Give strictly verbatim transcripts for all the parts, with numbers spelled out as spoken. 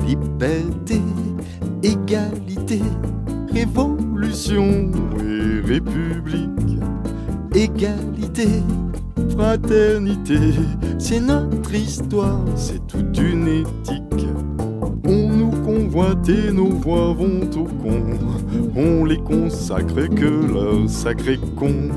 liberté, égalité, révolution et république. Égalité, fraternité, c'est notre histoire, c'est toute une éthique. On nous convoite et nos voix vont au con, on les consacre que leur sacré con.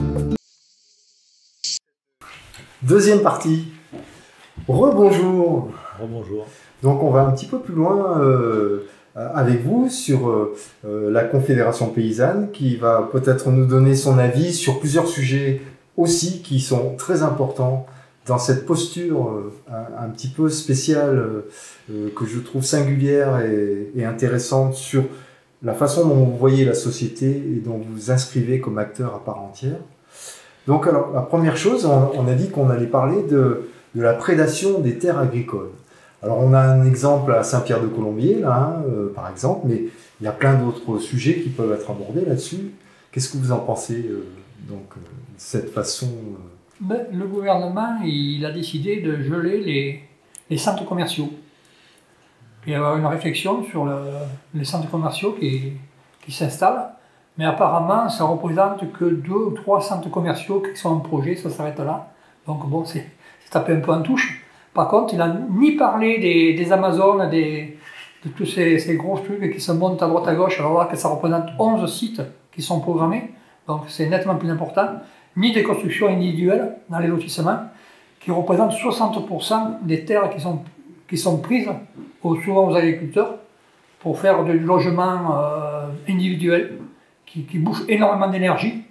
Deuxième partie. Rebonjour. Rebonjour. Donc on va un petit peu plus loin euh, avec vous sur euh, la Confédération paysanne qui va peut-être nous donner son avis sur plusieurs sujets aussi qui sont très importants dans cette posture euh, un, un petit peu spéciale euh, que je trouve singulière et, et intéressante sur la façon dont vous voyez la société et dont vous vous inscrivez comme acteur à part entière. Donc alors, la première chose, on, on a dit qu'on allait parler de, de la prédation des terres agricoles. Alors on a un exemple à Saint-Pierre-de-Colombier, là, hein, euh, par exemple, mais il y a plein d'autres sujets qui peuvent être abordés là-dessus. Qu'est-ce que vous en pensez euh, donc, euh, de cette façon euh... ben, le gouvernement il a décidé de geler les, les centres commerciaux. Il y a avoir une réflexion sur le, les centres commerciaux qui, qui s'installent, mais apparemment ça représente que deux ou trois centres commerciaux qui sont en projet, ça s'arrête là. Donc bon, c'est tapé un peu en touche. Par contre, il n'a ni parlé des, des Amazones, des, de tous ces, ces gros trucs qui se montent à droite à gauche, alors là que ça représente onze sites qui sont programmés, donc c'est nettement plus important, ni des constructions individuelles dans les lotissements, qui représentent soixante pour cent des terres qui sont, qui sont prises aux, souvent aux agriculteurs pour faire du logement euh, individuel, qui, qui bouffe énormément d'énergie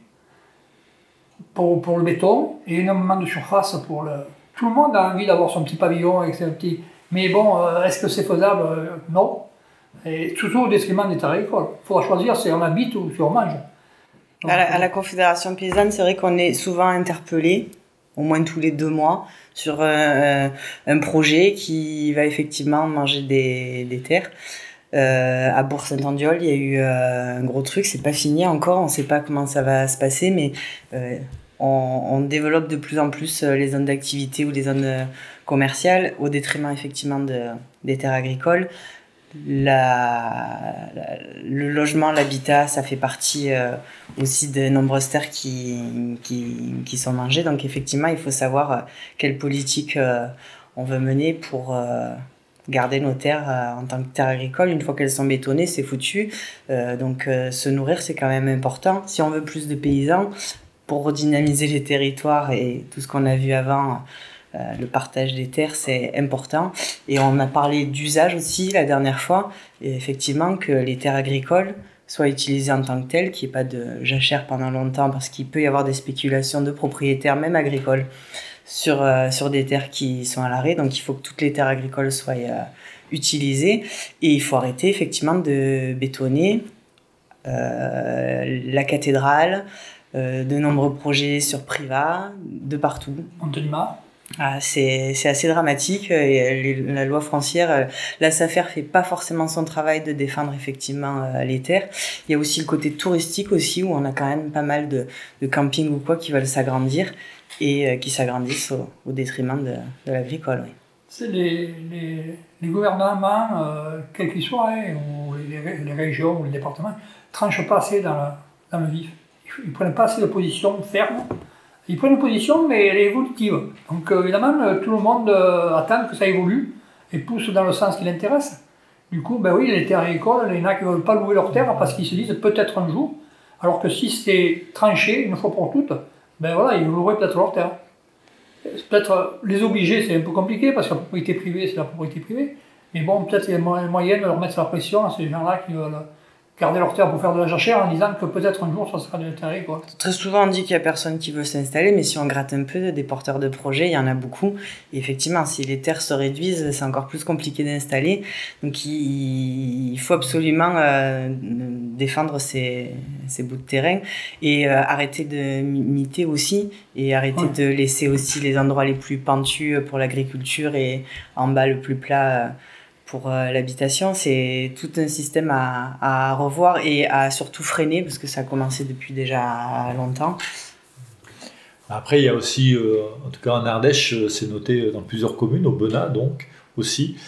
pour, pour le béton et énormément de surface pour le... Tout le monde a envie d'avoir son petit pavillon avec ses petits... Mais bon, euh, est-ce que c'est faisable? euh, Non. Et surtout au détriment des terres agricoles. Il faudra choisir si on habite ou si on mange. Donc, à, la, à la Confédération paysanne, c'est vrai qu'on est souvent interpellé, au moins tous les deux mois, sur euh, un projet qui va effectivement manger des, des terres. Euh, à Bourg-Saint-Andiolle, il y a eu euh, un gros truc, c'est pas fini encore, on ne sait pas comment ça va se passer, mais... Euh, On, on développe de plus en plus les zones d'activité ou les zones commerciales au détriment effectivement de, des terres agricoles. La, la, le logement, l'habitat, ça fait partie euh, aussi de nombreuses terres qui, qui, qui sont mangées. Donc effectivement, il faut savoir euh, quelle politique euh, on veut mener pour euh, garder nos terres euh, en tant que terres agricoles. Une fois qu'elles sont bétonnées, c'est foutu. Euh, donc euh, se nourrir, c'est quand même important. Si on veut plus de paysans, pour redynamiser les territoires et tout ce qu'on a vu avant, euh, le partage des terres, c'est important. Et on a parlé d'usage aussi la dernière fois, et effectivement que les terres agricoles soient utilisées en tant que telles, qu'il n'y ait pas de jachère pendant longtemps, parce qu'il peut y avoir des spéculations de propriétaires, même agricoles, sur, euh, sur des terres qui sont à l'arrêt. Donc il faut que toutes les terres agricoles soient euh, utilisées, et il faut arrêter effectivement de bétonner euh, la cathédrale, Euh, de nombreux projets sur Priva, de partout. Montélimar. Ah, c'est, c'est assez dramatique. Et les, la loi foncière, euh, la SAFER fait pas forcément son travail de défendre effectivement euh, les terres. Il y a aussi le côté touristique aussi, où on a quand même pas mal de, de campings ou quoi qui veulent s'agrandir et euh, qui s'agrandissent au, au détriment de, de l'agricole. Oui. C'est les, les, les gouvernements, euh, quels qu'ils soient, hein, ou les, les régions ou les départements, tranchent pas assez dans le, dans le vif. Ils ne prennent pas assez de position ferme. Ils prennent une position, mais elle est évolutive. Donc euh, évidemment, tout le monde euh, attend que ça évolue et pousse dans le sens qui l'intéresse. Du coup, ben oui, les terres agricoles, il y en a qui ne veulent pas louer leurs terres parce qu'ils se disent peut-être un jour, alors que si c'est tranché une fois pour toutes, ben voilà, ils loueraient peut-être leurs terres. Peut-être les obliger, c'est un peu compliqué parce que la propriété privée, c'est la propriété privée. Mais bon, peut-être il y a un moyen de leur mettre la pression à ces gens-là qui veulent garder leur terre pour faire de la jachère en disant que peut-être un jour ça sera de l'intérêt. Très souvent on dit qu'il n'y a personne qui veut s'installer, mais si on gratte un peu des porteurs de projets, il y en a beaucoup. Et effectivement, si les terres se réduisent, c'est encore plus compliqué d'installer. Donc il, il faut absolument euh, défendre ces, ces bouts de terrain et euh, arrêter de miter aussi et arrêter ouais. de laisser aussi les endroits les plus pentus pour l'agriculture et en bas le plus plat. Euh, Pour euh, l'habitation, c'est tout un système à, à revoir et à surtout freiner parce que ça a commencé depuis déjà longtemps. Après, il y a aussi, euh, en tout cas en Ardèche, c'est noté dans plusieurs communes, au Benat donc aussi,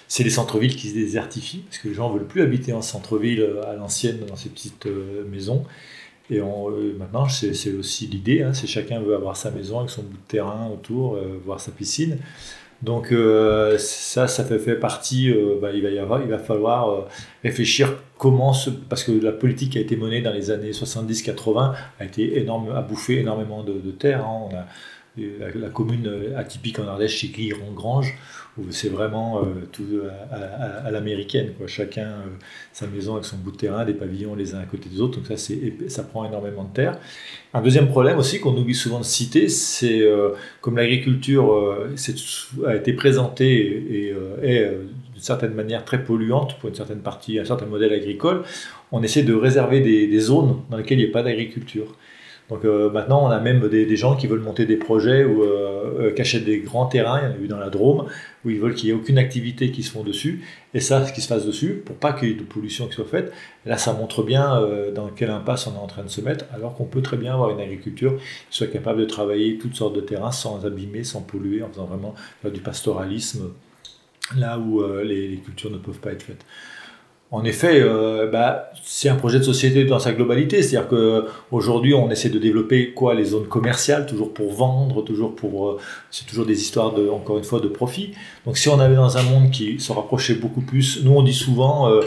c'est les centres-villes qui se désertifient, parce que les gens ne veulent plus habiter en centre-ville à l'ancienne, dans ces petites euh, maisons. Et on, euh, maintenant, c'est, c'est aussi l'idée, hein, c'est chacun veut avoir sa maison avec son bout de terrain autour, euh, voir sa piscine. Donc euh, ça, ça fait, fait partie, euh, bah, il, va y avoir, il va falloir euh, réfléchir comment, se, parce que la politique qui a été menée dans les années soixante-dix quatre-vingts a, été énorme, a bouffé énormément de, de terre. Hein. On a, la, la commune atypique en Ardèche, c'est Gliron-Grange, où c'est vraiment euh, tout à, à, à l'américaine, quoi. Chacun euh, sa maison avec son bout de terrain, des pavillons les uns à côté des autres, donc ça, c'est, ça prend énormément de terre. Un deuxième problème aussi qu'on oublie souvent de citer, c'est euh, comme l'agriculture euh, a été présentée et, et euh, est euh, d'une certaine manière très polluante pour une certaine partie, un certain modèle agricole, on essaie de réserver des, des zones dans lesquelles il n'y a pas d'agriculture. Donc euh, maintenant, on a même des, des gens qui veulent monter des projets où, euh, qui achètent des grands terrains, il y en a eu dans la Drôme, où ils veulent qu'il n'y ait aucune activité qui se fasse dessus, et ça, ce qui se fasse dessus, pour pas qu'il y ait de pollution qui soit faite. Là, ça montre bien euh, dans quelle impasse on est en train de se mettre, alors qu'on peut très bien avoir une agriculture qui soit capable de travailler toutes sortes de terrains sans abîmer, sans polluer, en faisant vraiment du pastoralisme, là où euh, les, les cultures ne peuvent pas être faites. En effet, euh, bah, c'est un projet de société dans sa globalité, c'est-à-dire qu'aujourd'hui on essaie de développer quoi, les zones commerciales, toujours pour vendre, toujours pour, euh, c'est toujours des histoires de, encore une fois, de profit. Donc si on avait dans un monde qui se rapprochait beaucoup plus, nous on dit souvent euh,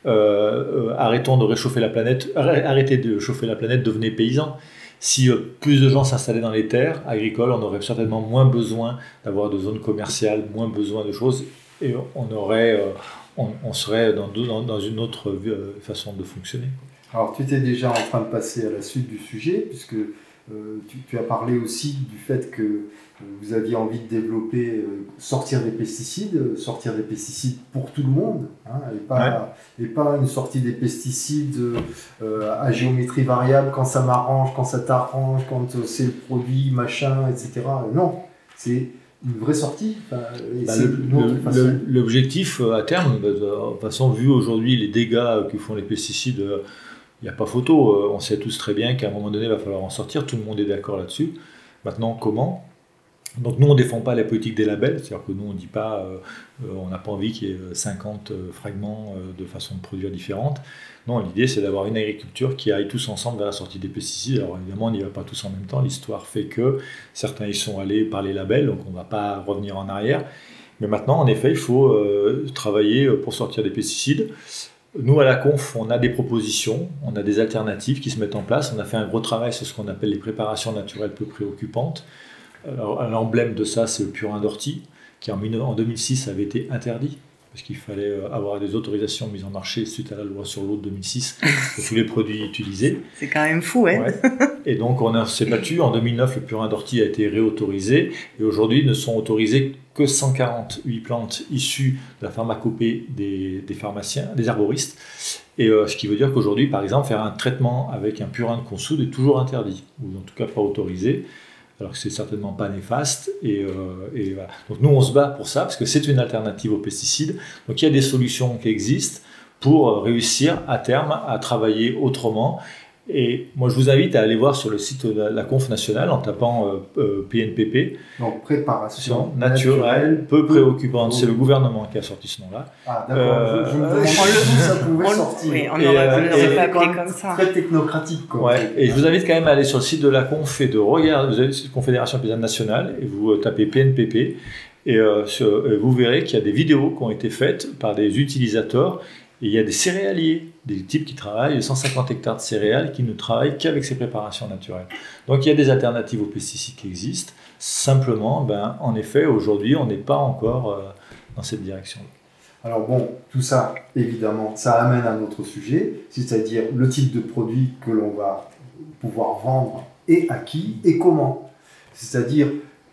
euh, euh, arrêtons de réchauffer la planète, arrêtez de chauffer la planète, devenez paysans. Si euh, plus de gens s'installaient dans les terres agricoles, on aurait certainement moins besoin d'avoir de zones commerciales, moins besoin de choses, et on aurait euh, On, on serait dans, dans, dans une autre euh, façon de fonctionner. Alors, tu étais déjà en train de passer à la suite du sujet, puisque euh, tu, tu as parlé aussi du fait que euh, vous aviez envie de développer, euh, sortir des pesticides, sortir des pesticides pour tout le monde, hein, et, pas, ouais. et pas une sortie des pesticides euh, à géométrie variable, quand ça m'arrange, quand ça t'arrange, quand c'est le produit, machin, et cetera. Non, c'est une vraie sortie. Enfin, bah, le, le, l'objectif à terme, de toute façon, vu aujourd'hui les dégâts que font les pesticides, il n'y a pas photo. On sait tous très bien qu'à un moment donné, il va falloir en sortir. Tout le monde est d'accord là-dessus. Maintenant, comment ? Donc nous, on ne défend pas la politique des labels, c'est-à-dire que nous, on ne dit pas, euh, on n'a pas envie qu'il y ait cinquante fragments euh, de façon de produire différentes. Non, l'idée, c'est d'avoir une agriculture qui aille tous ensemble vers la sortie des pesticides. Alors évidemment, on n'y va pas tous en même temps. L'histoire fait que certains y sont allés par les labels, donc on ne va pas revenir en arrière. Mais maintenant, en effet, il faut euh, travailler pour sortir des pesticides. Nous, à la Conf, on a des propositions, on a des alternatives qui se mettent en place. On a fait un gros travail sur ce qu'on appelle les préparations naturelles peu préoccupantes. Alors, l'emblème de ça, c'est le purin d'ortie, qui en deux mille six avait été interdit, parce qu'il fallait avoir des autorisations mises en marché suite à la loi sur l'eau de deux mille six pour tous les produits utilisés. C'est quand même fou, hein. Ouais. Et donc, on a, s'est battu. En deux mille neuf, le purin d'ortie a été réautorisé, et aujourd'hui, ne sont autorisées que cent quarante-huit plantes issues de la pharmacopée des, des pharmaciens, des herboristes. Et euh, ce qui veut dire qu'aujourd'hui, par exemple, faire un traitement avec un purin de consoude est toujours interdit, ou en tout cas pas autorisé. Alors que c'est certainement pas néfaste. Et, euh, et voilà. Donc nous, on se bat pour ça, parce que c'est une alternative aux pesticides. Donc il y a des solutions qui existent pour réussir à terme à travailler autrement. Et moi, je vous invite à aller voir sur le site de la, la Conf nationale en tapant euh, euh, P N P P. Donc préparation naturelle, naturelle peu préoccupante. C'est le gouvernement qui a sorti ce nom-là. Ah d'accord, euh, je, je me demandais où ça pouvait on, sortir. Oui, on aurait pu le appeler comme ça. Très technocratique. Quoi. Ouais, et je vous invite quand même à aller sur le site de la Conf et de regarder, vous avez la Confédération Paysanne Nationale, et vous tapez P N P P, et euh, sur, vous verrez qu'il y a des vidéos qui ont été faites par des utilisateurs. Et il y a des céréaliers, des types qui travaillent cent cinquante hectares de céréales qui ne travaillent qu'avec ces préparations naturelles. Donc il y a des alternatives aux pesticides qui existent. Simplement, ben, en effet, aujourd'hui, on n'est pas encore euh, dans cette direction-là. Alors bon, tout ça, évidemment, ça amène à notre sujet, c'est-à-dire le type de produit que l'on va pouvoir vendre et à qui et comment. C'est-à-dire,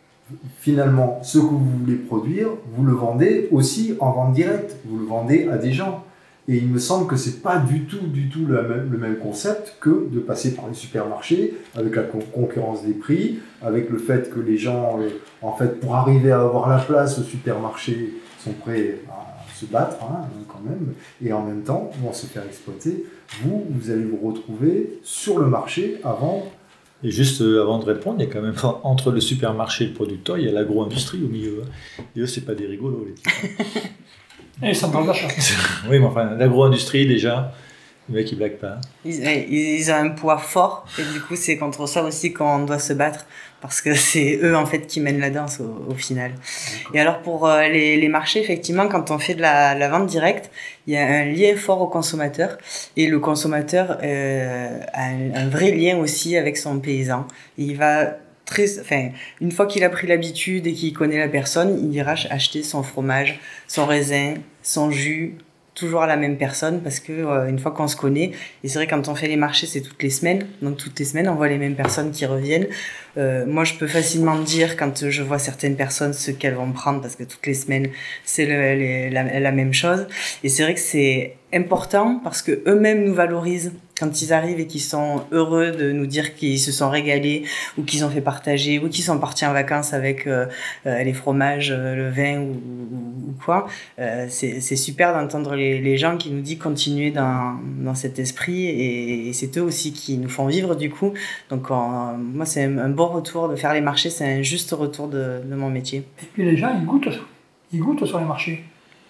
finalement, ce que vous voulez produire, vous le vendez aussi en vente directe, vous le vendez à des gens. Et il me semble que ce n'est pas du tout, du tout le même, le même concept que de passer par les supermarchés, avec la concurrence des prix, avec le fait que les gens, euh, en fait, pour arriver à avoir la place au supermarché, sont prêts à se battre, hein, quand même, et en même temps, vont se faire exploiter. Vous, vous allez vous retrouver sur le marché avant. Et juste euh, avant de répondre, il y a quand même, entre le supermarché et le producteur, il y a l'agro-industrie au milieu. Et eux, ce n'est pas des rigolos, les types. Et les centrales d'achat. Oui, mais enfin, l'agro-industrie, déjà, le mec, il blague pas. Ils, ils ont un poids fort, et du coup, c'est contre ça aussi qu'on doit se battre, parce que c'est eux, en fait, qui mènent la danse au, au final. Et alors, pour euh, les, les marchés, effectivement, quand on fait de la, la vente directe, il y a un lien fort au consommateur, et le consommateur euh, a un, un vrai lien aussi avec son paysan. Et il va... Très, enfin, une fois qu'il a pris l'habitude et qu'il connaît la personne, il ira acheter son fromage, son raisin, son jus, toujours à la même personne, parce que euh, une fois qu'on se connaît, et c'est vrai quand on fait les marchés, c'est toutes les semaines, donc toutes les semaines on voit les mêmes personnes qui reviennent. Euh, moi je peux facilement dire quand je vois certaines personnes ce qu'elles vont prendre, parce que toutes les semaines c'est le, les, la, la même chose, et c'est vrai que c'est important parce que eux-mêmes nous valorisent quand ils arrivent et qu'ils sont heureux de nous dire qu'ils se sont régalés, ou qu'ils ont fait partager, ou qu'ils sont partis en vacances avec euh, euh, les fromages, euh, le vin ou, ou, ou quoi. Euh, c'est, c'est super d'entendre les, les gens qui nous disent continuer dans, dans cet esprit, et, et c'est eux aussi qui nous font vivre du coup. Donc on, moi c'est un, un bon retour de faire les marchés, c'est un juste retour de, de mon métier. Et puis les gens ils goûtent, ils goûtent sur les marchés.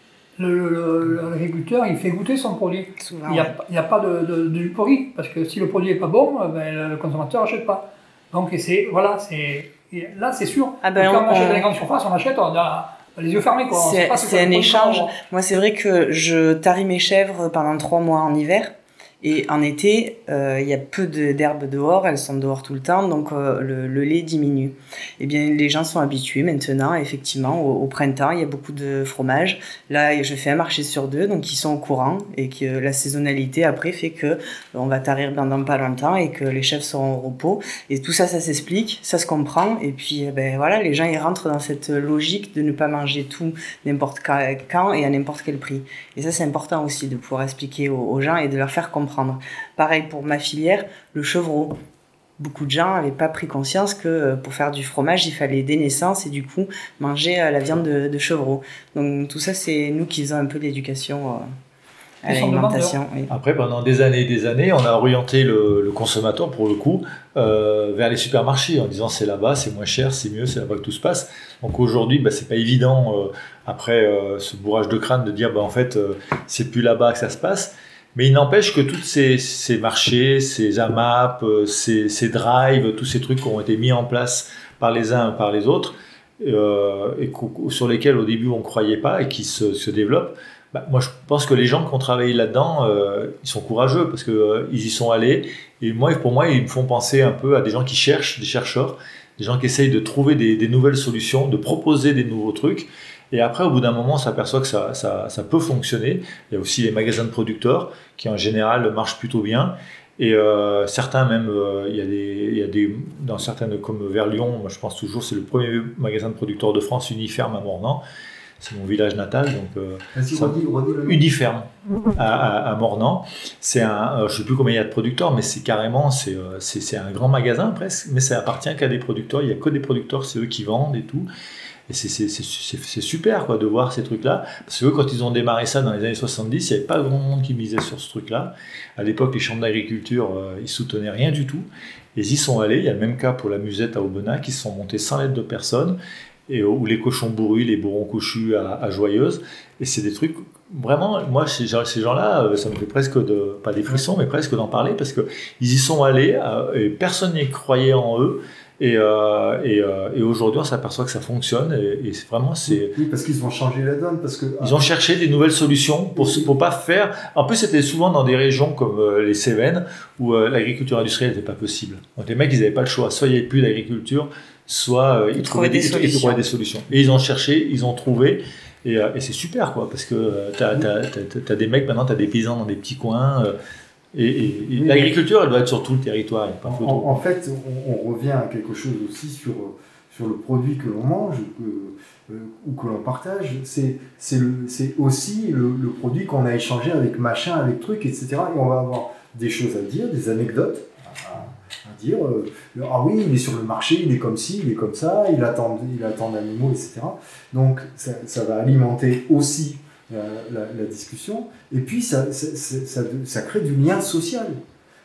Le, le, l'agriculteur, il fait goûter son produit. Souvent, il n'y a, ouais. a pas de, de, de pourri, parce que si le produit n'est pas bon, ben, le consommateur n'achète pas. Donc c'est, voilà, c'est, là c'est sûr. Ah ben, quand on, on achète dans les grandes surfaces, on achète, on a les yeux fermés. Quoi. C'est, c'est un échange. Moi c'est vrai que je tarie mes chèvres pendant trois mois en hiver. Et en été, euh, il y a peu de, d'herbes dehors, elles sont dehors tout le temps, donc euh, le, le lait diminue. Eh bien, les gens sont habitués maintenant, effectivement, au, au printemps, il y a beaucoup de fromage. Là, je fais un marché sur deux, donc ils sont au courant, et que la saisonnalité, après, fait que on va tarir pendant pas longtemps, et que les chèvres seront au repos. Et tout ça, ça s'explique, ça se comprend, et puis, ben voilà, les gens, ils rentrent dans cette logique de ne pas manger tout n'importe quand et à n'importe quel prix. Et ça, c'est important aussi, de pouvoir expliquer aux, aux gens et de leur faire comprendre. Pareil pour ma filière, le chevreau. Beaucoup de gens n'avaient pas pris conscience que pour faire du fromage, il fallait des naissances et du coup manger la viande de, de chevreau. Donc tout ça, c'est nous qui faisons un peu d'éducation à l'alimentation. Oui. Après, pendant des années et des années, on a orienté le, le consommateur, pour le coup, euh, vers les supermarchés en disant c'est là-bas, c'est moins cher, c'est mieux, c'est là-bas que tout se passe. Donc aujourd'hui, bah, c'est pas évident, euh, après euh, ce bourrage de crâne, de dire bah, en fait, euh, c'est plus là-bas que ça se passe. Mais il n'empêche que tous ces, ces marchés, ces A M A P, ces, ces drives, tous ces trucs qui ont été mis en place par les uns et par les autres, euh, et sur lesquels au début on ne croyait pas et qui se, se développent, bah, moi je pense que les gens qui ont travaillé là-dedans, euh, ils sont courageux parce qu'ils euh, y sont allés. Et moi, pour moi, ils me font penser un peu à des gens qui cherchent, des chercheurs, des gens qui essayent de trouver des, des nouvelles solutions, de proposer des nouveaux trucs. Et après, au bout d'un moment, on s'aperçoit que ça, ça, ça peut fonctionner. Il y a aussi les magasins de producteurs qui, en général, marchent plutôt bien. Et euh, certains même, euh, il y a des, il y a des, dans certaines, comme vers Lyon, moi, je pense toujours, c'est le premier magasin de producteurs de France, Uniferme à Mornan. C'est mon village natal, donc euh, ça, redis, redis le Uniferme à, à, à Mornan. C'est un, euh, je ne sais plus combien il y a de producteurs, mais c'est carrément, c'est, euh, c'est, c'est un grand magasin presque, mais ça appartient qu'à des producteurs. Il n'y a que des producteurs, c'est eux qui vendent et tout. Et c'est, c'est, c'est, c'est, c'est super quoi, de voir ces trucs-là. Parce que eux, quand ils ont démarré ça dans les années soixante-dix, il n'y avait pas grand monde qui misait sur ce truc-là. À l'époque, les chambres d'agriculture, euh, ils ne soutenaient rien du tout. Et ils y sont allés. Il y a le même cas pour la musette à Aubenas, qui se sont montés sans l'aide de personne. Et, ou les cochons bourrus, les bourrons couchus à, à Joyeuse. Et c'est des trucs, vraiment, moi, ces, ces gens-là, ça me fait presque, de, pas des frissons, mais presque d'en parler, parce qu'ils y sont allés, euh, et personne n'y croyait en eux. Et, euh, et, euh, et aujourd'hui, on s'aperçoit que ça fonctionne. Et, et c'est vraiment, c'est. Oui, parce qu'ils ont changé la donne, parce que. Ils ont cherché des nouvelles solutions pour pour pas faire. En plus, c'était souvent dans des régions comme euh, les Cévennes où euh, l'agriculture industrielle n'était pas possible. Donc les mecs, ils n'avaient pas le choix. Soit il n'y avait plus d'agriculture, soit euh, ils, ils, trouvaient des, des ils trouvaient des solutions. Et ils ont cherché, ils ont trouvé. Et, euh, et c'est super, quoi, parce que euh, t'as, t'as, t'as, t'as des mecs maintenant, t'as des paysans dans des petits coins. Euh, Et, et, et oui, l'agriculture, elle doit être sur tout le territoire. Il y a pas en, en, en fait, on, on revient à quelque chose aussi sur, sur le produit que l'on mange que, euh, ou que l'on partage. C'est, c'est, le, c'est aussi le, le produit qu'on a échangé avec machin, avec truc, et cetera. Et on va avoir des choses à dire, des anecdotes à, à dire. Euh, ah oui, il est sur le marché, il est comme ci, il est comme ça, il attend, il attend d'animaux, et cetera. Donc, ça, ça va alimenter aussi La, la, la discussion, et puis ça, ça, ça, ça crée du lien social.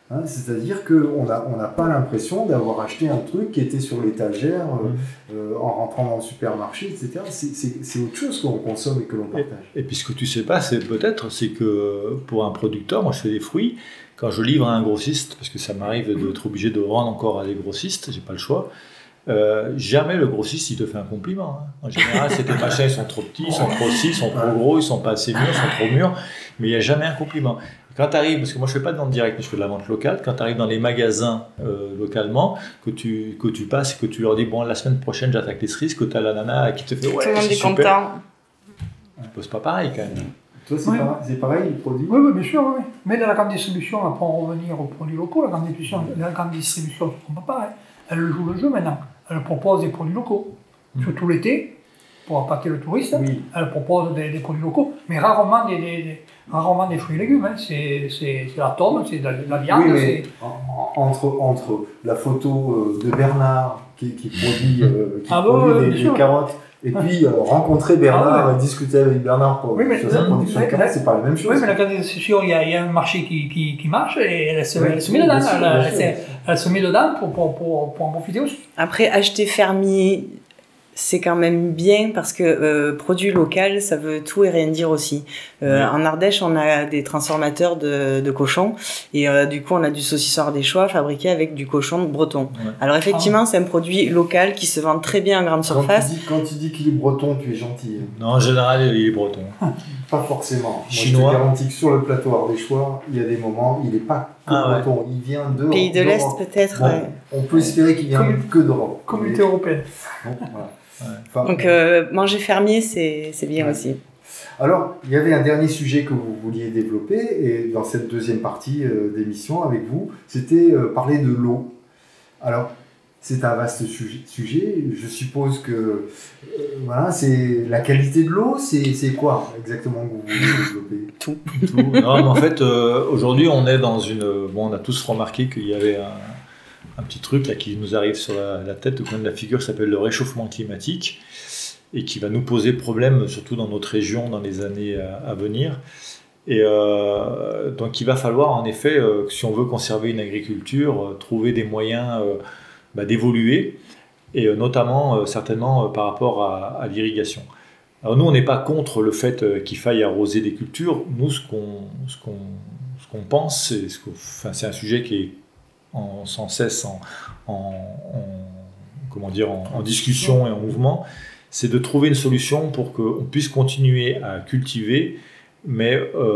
Hein, c'est-à-dire qu'on n'a on n'a pas l'impression d'avoir acheté un truc qui était sur l'étagère euh, euh, en rentrant dans le supermarché, et cetera. C'est, c'est, c'est autre chose qu'on consomme et que l'on partage. Et, et puis ce que tu sais pas, c'est peut-être, c'est que pour un producteur, moi je fais des fruits, quand je livre à un grossiste, parce que ça m'arrive d'être obligé de vendre encore à des grossistes, j'ai pas le choix, euh, jamais le grossiste il te fait un compliment. Hein. En général, c'est que les machins ils sont trop petits, ils sont trop petits, ils sont trop gros, ils sont pas assez mûrs, ils sont trop mûrs, mais il n'y a jamais un compliment. Quand tu arrives, parce que moi je fais pas de vente directe, mais je fais de la vente locale, quand tu arrives dans les magasins euh, localement, que tu, que tu passes et que tu leur dis bon la semaine prochaine j'attaque les cerises, que tu as la nana qui te fait ouais, tout le monde c'est est super. content. C'est pas pareil quand même. Toi, c'est, Oui. pareil, c'est pareil, les produits? Oui, oui, bien sûr, oui. Mais dans la grande distribution, pour en revenir aux produits locaux, la grande distribution, la grande distribution ne se trompe pas. Hein. Elle joue le jeu maintenant. Elle propose des produits locaux. Mmh. Surtout l'été, pour appâter le touriste, oui. Elle propose des, des produits locaux, mais rarement des, des, des, rarement des fruits et légumes. Hein. C'est, c'est, c'est la tome, c'est de la, de la viande. Oui, mais c'est... en, entre, entre la photo de Bernard qui, qui produit, euh, qui ah produit bon, des, des des carottes, et puis euh, rencontrer Bernard, ah ouais. discuter avec Bernard pour, oui, mais, sur sa production mais, de carottes, c'est pas la même chose. Oui, mais la grande distribution, il y, il y a un marché qui, qui, qui marche et elle se, oui, elle se met oui, dedans. sûr, elle, elle, elle se met dedans pour, pour, pour, pour en profiter aussi. Après, acheter fermier, c'est quand même bien parce que euh, produit local, ça veut tout et rien dire aussi. Euh, oui. En Ardèche, on a des transformateurs de, de cochons et euh, du coup, on a du saucisson ardéchois fabriqué avec du cochon breton. Ouais. Alors effectivement, ah. c'est un produit local qui se vend très bien en grande surface. Quand tu dis, quand tu dis qu'il est breton, tu es gentil. Non, en général, il est breton. Pas forcément. Chinois. Moi, je te garantis que sur le plateau ardéchois, il y a des moments, il n'est pas que ah, breton. Ouais. Il vient de Pays de l'Est peut-être. Bon, ouais. On peut espérer qu'il vient Comme, que d'Europe. Communauté européenne. Bon, voilà. Ouais. Enfin, Donc euh, manger fermier, c'est, c'est bien ouais. aussi. Alors, il y avait un dernier sujet que vous vouliez développer, et dans cette deuxième partie euh, d'émission avec vous, c'était euh, parler de l'eau. Alors, c'est un vaste sujet. sujet. Je suppose que euh, voilà, c'est la qualité de l'eau, c'est, c'est quoi exactement que vous voulez développer? Tout. Tout. Non, mais en fait, euh, aujourd'hui, on est dans une... Bon, on a tous remarqué qu'il y avait un... un petit truc là, qui nous arrive sur la, la tête, au coin de la figure, qui s'appelle le réchauffement climatique et qui va nous poser problème, surtout dans notre région, dans les années à, à venir. Et euh, donc il va falloir en effet, euh, si on veut conserver une agriculture, euh, trouver des moyens euh, bah, d'évoluer, et euh, notamment euh, certainement euh, par rapport à, à l'irrigation. Alors nous, on n'est pas contre le fait euh, qu'il faille arroser des cultures. Nous, ce qu'on, ce qu'on, ce qu'on pense, c'est, ce qu'on, enfin, c'est un sujet qui est En, sans cesse en, en, en, comment dire, en, en discussion et en mouvement, c'est de trouver une solution pour qu'on puisse continuer à cultiver, mais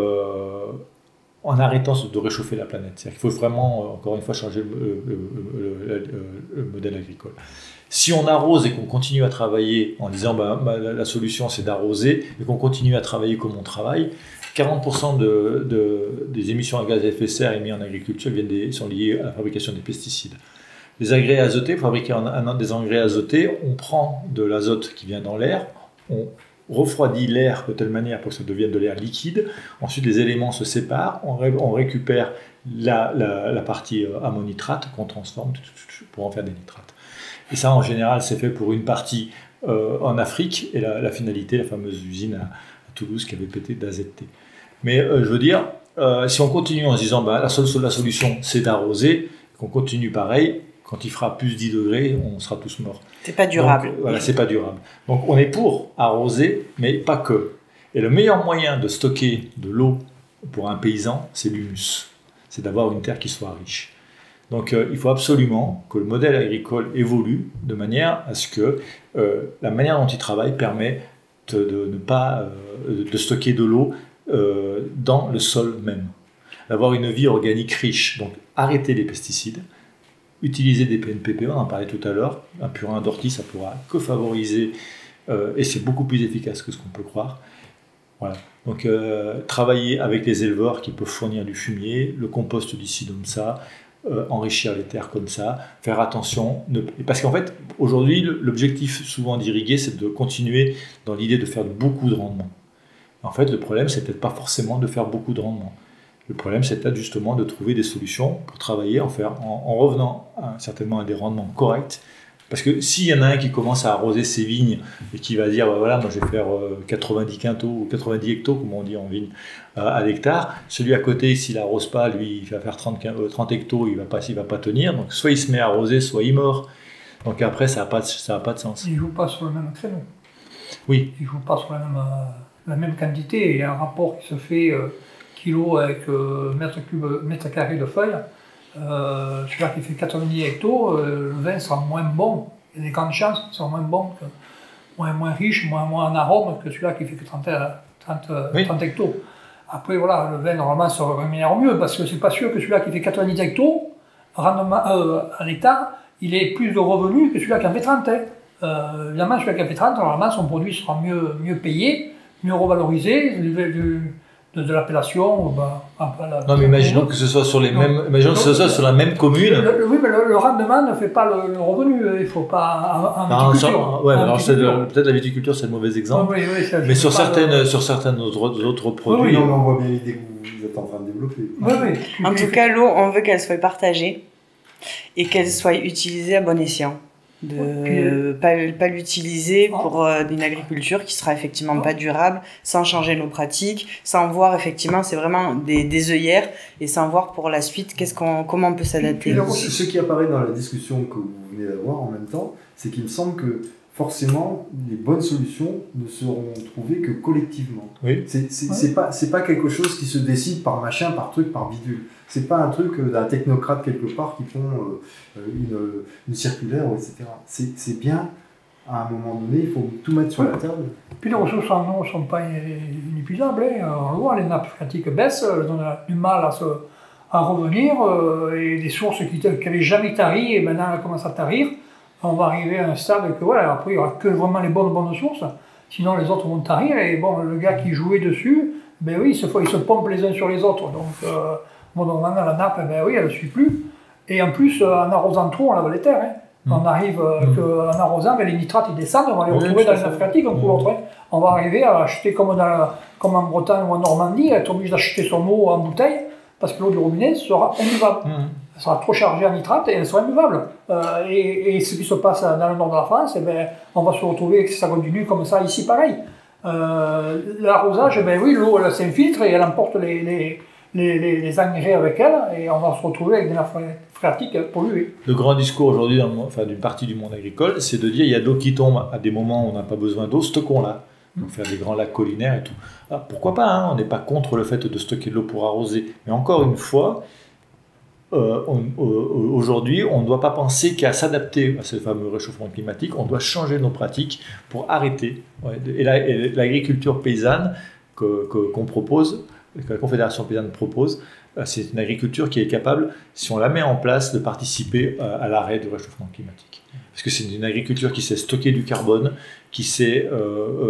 euh, en arrêtant de réchauffer la planète. C'est-à-dire qu'il faut vraiment, encore une fois, changer le, le, le, le, le modèle agricole. Si on arrose et qu'on continue à travailler en disant bah, bah, la, la solution c'est d'arroser, et qu'on continue à travailler comme on travaille, quarante pour cent de, de, des émissions à gaz à effet de serre émises en agriculture viennent des, sont liées à la fabrication des pesticides. Les engrais azotés, pour fabriquer un, un, des engrais azotés, on prend de l'azote qui vient dans l'air, on refroidit l'air de telle manière pour que ça devienne de l'air liquide, ensuite les éléments se séparent, on, ré, on récupère la, la, la partie ammonitrate qu'on transforme pour en faire des nitrates. Et ça, en général, c'est fait pour une partie euh, en Afrique, et la, la finalité, la fameuse usine à, à Toulouse qui avait pété d'A Z T. Mais euh, je veux dire, euh, si on continue en se disant bah, la, seule, la solution c'est d'arroser, qu'on continue pareil, quand il fera plus dix degrés, on sera tous morts. C'est pas durable. Donc, voilà, c'est pas durable. Donc on est pour arroser, mais pas que. Et le meilleur moyen de stocker de l'eau pour un paysan, c'est l'humus. C'est d'avoir une terre qui soit riche. Donc euh, il faut absolument que le modèle agricole évolue de manière à ce que euh, la manière dont il travaille permet de, de ne pas euh, de stocker de l'eau euh, dans le sol même. D'avoir une vie organique riche. Donc arrêter les pesticides, utiliser des P N P P, on en parlait tout à l'heure, un purin d'ortie ça pourra que favoriser euh, et c'est beaucoup plus efficace que ce qu'on peut croire. Voilà. Donc euh, travailler avec les éleveurs qui peuvent fournir du fumier, le compost d'ici comme ça, Euh, enrichir les terres comme ça, faire attention. Ne... Parce qu'en fait, aujourd'hui, l'objectif souvent d'irriguer, c'est de continuer dans l'idée de faire beaucoup de rendement. En fait, le problème, c'est peut-être pas forcément de faire beaucoup de rendement. Le problème, c'est peut-être justement de trouver des solutions pour travailler, en, faire, en, en revenant à, certainement à des rendements corrects, Parce que s'il y en a un qui commence à arroser ses vignes et qui va dire, bah voilà, moi je vais faire euh, quatre-vingt-dix quintaux ou quatre-vingt-dix hectos, comme on dit en vigne, euh, à l'hectare, celui à côté, s'il n'arrose pas, lui, il va faire trente, trente hectos, il ne va, va pas tenir. Donc soit il se met à arroser, soit il mord. Donc après, ça n'a pas, pas de sens. Il ne joue pas sur le même créneau. Oui. Il ne joue pas sur la même, euh, la même quantité. Il y a un rapport qui se fait euh, kilo avec euh, mètre, cube, mètre carré de feuilles. Euh, celui-là qui fait quatre-vingt-dix hectos, euh, le vin sera moins bon. Il y a des grandes chances qu'il soit moins bon, que, moins, moins riche, moins, moins en arôme que celui-là qui fait que trente, trente, oui. trente hectos. Après, voilà, le vin normalement se rémunère mieux parce que c'est pas sûr que celui-là qui fait quatre-vingt-dix hectos, rendement euh, à l'hectare, il ait plus de revenus que celui-là qui en fait trente. Hein. Euh, évidemment, celui qui en fait trente, normalement, son produit sera mieux, mieux payé, mieux revalorisé. Du, du, de, de l'appellation. Ben, la, non, mais imaginons que ce soit sur les non. mêmes, imaginons non, que ce soit sur la même commune. Le, le, oui, mais le, le rendement ne fait pas le, le revenu. Il ne faut pas en, en viticulture. Ouais, alors peut-être la viticulture c'est le mauvais exemple. Oui, oui, ça, mais sur certaines, le... sur certains autres, autres produits. Oui, non, on voit bien l'idée que vous êtes en train de développer. Oui, oui. En tout cas, l'eau, on veut qu'elle soit partagée et qu'elle soit utilisée à bon escient. De ne pas, pas l'utiliser pour euh, une agriculture qui sera effectivement pas durable, sans changer nos pratiques, sans voir effectivement, c'est vraiment des, des œillères, et sans voir pour la suite qu'est-ce qu'on, comment on peut s'adapter. Ce qui apparaît dans la discussion que vous venez d'avoir en même temps, c'est qu'il me semble que forcément, les bonnes solutions ne seront trouvées que collectivement. Oui. C'est, c'est, ouais. c'est pas, c'est pas quelque chose qui se décide par machin, par truc, par bidule. C'est pas un truc d'un technocrate quelque part qui font euh, une, une circulaire, et cetera. C'est, c'est bien, à un moment donné, il faut tout mettre sur ouais. la table. Puis les ressources en eau ne sont pas inépuisables. Hein. On le voit, les nappes phréatiques baissent, elles ont du mal à, se, à revenir, euh, et des sources qui n'avaient jamais tari, et maintenant elles commencent à tarir. On va arriver à un stade que, voilà, après il n'y aura que vraiment les bonnes bonnes sources, sinon les autres vont tarir, et bon, le gars qui jouait dessus, ben oui, il se, il se pompe les uns sur les autres, donc euh, bon, normalement la nappe, ben oui, elle ne suit plus, et en plus, euh, en arrosant trop, on lave les terres, hein. Mmh. On arrive, euh, mmh. qu'en arrosant, ben, les nitrates ils descendent, on va les retrouver oui, dans les nappes phréatiques, on, mmh. hein. on va arriver à acheter comme, dans la, comme en Bretagne ou en Normandie, à être obligé d'acheter son eau en bouteille, parce que l'eau du robinet sera imbuvable. Mmh. Elle sera trop chargée en nitrate et elle sera imbuvable. Euh, et, et ce qui se passe dans le nord de la France, eh ben, on va se retrouver que ça continue comme ça ici pareil. Euh, l'arrosage, eh ben oui, l'eau elle s'infiltre et elle emporte les, les, les, les, les engrais avec elle, et on va se retrouver avec des nappes phréatiques polluées. Le grand discours aujourd'hui, enfin, d'une partie du monde agricole, c'est de dire il y a de l'eau qui tombe à des moments où on n'a pas besoin d'eau, stockons-la. Donc faire des grands lacs collinaires et tout. Alors, pourquoi pas, hein, on n'est pas contre le fait de stocker de l'eau pour arroser. Mais encore une fois, Euh, on, euh, aujourd'hui, on ne doit pas penser qu'à s'adapter à ce fameux réchauffement climatique, on doit changer nos pratiques pour arrêter. Ouais, et, la, et l'agriculture paysanne que, que, qu'on propose, que la Confédération paysanne propose, euh, c'est une agriculture qui est capable, si on la met en place, de participer euh, à l'arrêt du réchauffement climatique. Parce que c'est une agriculture qui sait stocker du carbone, qui sait euh, euh,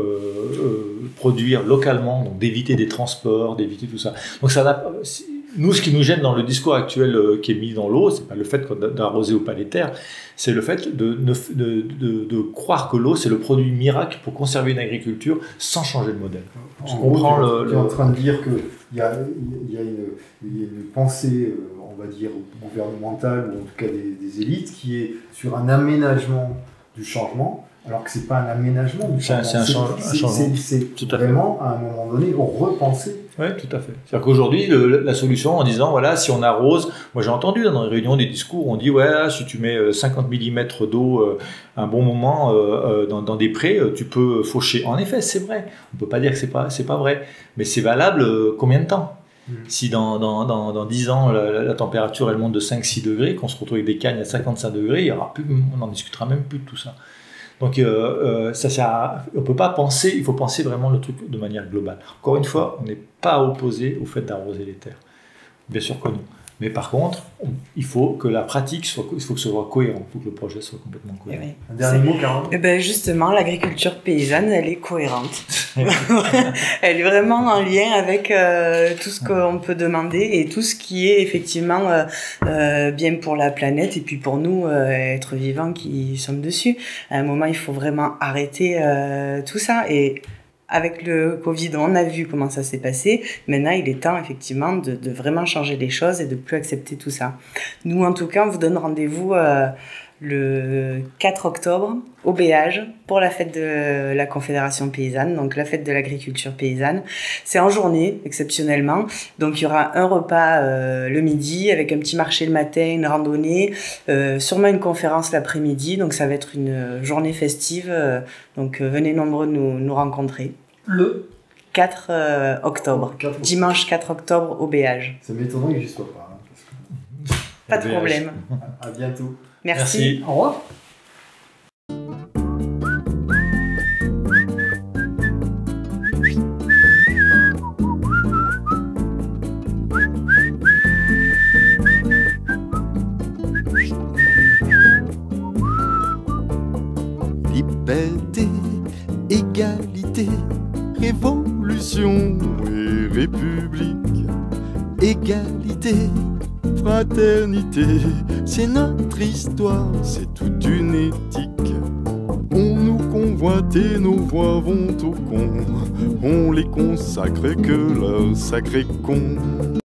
euh, produire localement, donc d'éviter des transports, d'éviter tout ça. Donc ça n'a Nous, ce qui nous gêne dans le discours actuel euh, qui est mis dans l'eau, c'est pas le fait d'arroser ou pas les terres, c'est le fait de, de, de, de, de croire que l'eau, c'est le produit miracle pour conserver une agriculture sans changer de modèle. Je comprends le. Tu es en train de dire qu'il y a, y a une, y a une pensée, on va dire, gouvernementale, ou en tout cas des, des élites, qui est sur un aménagement du changement. Alors que ce n'est pas un aménagement du changement, c'est un, change, c'est, un changement. C'est, c'est vraiment, à un moment donné, repenser. Oui, tout à fait. C'est-à-dire qu'aujourd'hui, le, la solution, en disant, voilà, si on arrose, moi j'ai entendu dans les réunions des discours, on dit, ouais, si tu mets cinquante millimètres d'eau euh, un bon moment euh, dans, dans des prés, tu peux faucher. En effet, c'est vrai. On ne peut pas dire que ce n'est pas, c'est pas vrai. Mais c'est valable euh, combien de temps ? mmh. Si dans, dans, dans, dans dix ans, la, la température elle monte de cinq à six degrés, qu'on se retrouve avec des cagnes à cinquante-cinq degrés, il y aura plus, on n'en discutera même plus de tout ça. Donc, euh, euh, ça sert à, on ne peut pas penser, il faut penser vraiment le truc de manière globale. Encore une fois, on n'est pas opposé au fait d'arroser les terres. Bien sûr que non. Mais par contre, on, il faut que la pratique soit, il faut que ce soit cohérent, il faut que le projet soit complètement cohérent. Oui. Un dernier mot, Caroline ? Eh ben justement, l'agriculture paysanne, elle est cohérente. Elle est vraiment en lien avec euh, tout ce qu'on peut demander et tout ce qui est effectivement euh, euh, bien pour la planète et puis pour nous, euh, êtres vivants qui sommes dessus. À un moment, il faut vraiment arrêter euh, tout ça. Et avec le Covid, on a vu comment ça s'est passé. Maintenant, il est temps, effectivement, de, de vraiment changer les choses et de plus accepter tout ça. Nous, en tout cas, on vous donne rendez-vous euh, le quatre octobre au Béage pour la fête de la Confédération paysanne, donc la fête de l'agriculture paysanne. C'est en journée, exceptionnellement. Donc il y aura un repas euh, le midi avec un petit marché le matin, une randonnée, euh, sûrement une conférence l'après-midi. Donc ça va être une journée festive. Euh, donc euh, venez nombreux nous, nous rencontrer. Le quatre euh, octobre, quatre octobre. Dimanche quatre octobre au Béage. Ça m'étonnerait que j'y sois pas. Hein, parce que... Pas de Béage. problème. À, à bientôt. Merci. Merci. Au revoir. Liberté, égalité, révolution et république. Égalité, fraternité, c'est notre histoire, c'est toute une éthique. On nous convoite et nos voix vont au con, on les consacre que leur sacré con.